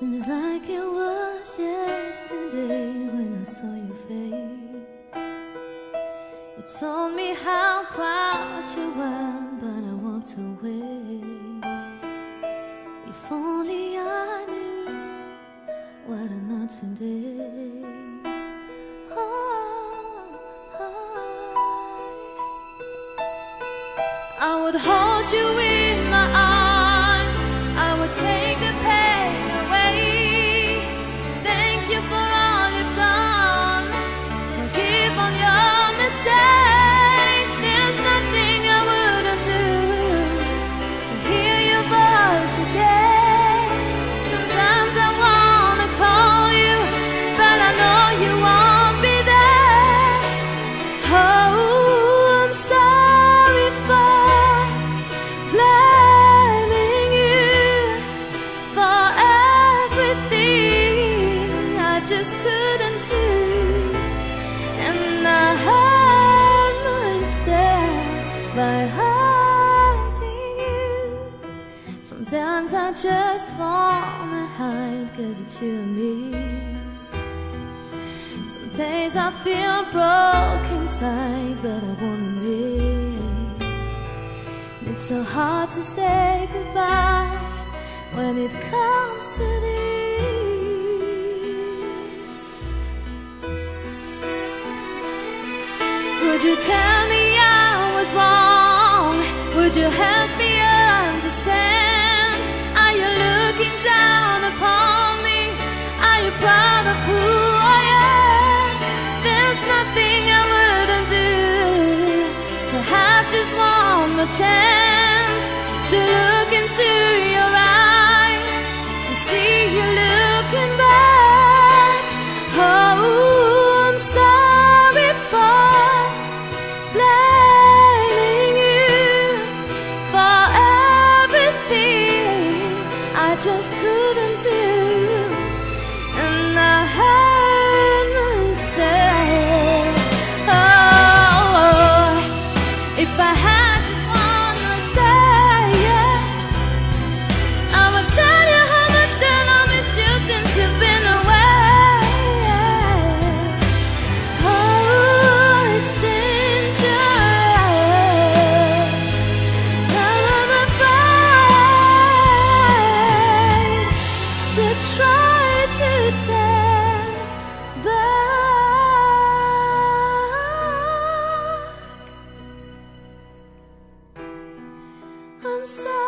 Seems like it was yesterday when I saw your face. You told me how proud you were, but I walked away. If only I knew what I know today. I would hold you in my arms, I would take the pain away. Thank you for all you've done, forgive all your mistakes. There's nothing I wouldn't do to hear your voice again. Sometimes I wanna call you, but I know you won't be there. Oh, just couldn't do, and I hurt myself by hurting you. Sometimes I just wanna hide, 'cause it's you and me. Some days I feel broken inside, but I wanna admit it's so hard to say goodbye when it comes to this. Would you tell me I was wrong? Would you help me understand? Are you looking down upon me? Are you proud of who I am? There's nothing I wouldn't do to have just one more chance to look into your eyes and see you looking back. Oh, I'm sorry for blaming you for everything I just couldn't do, and I hurt myself. Oh, if I had just one more day, yeah, I would tell you how much that I missed you since you've been away. Oh, it's try to turn back. I'm sorry.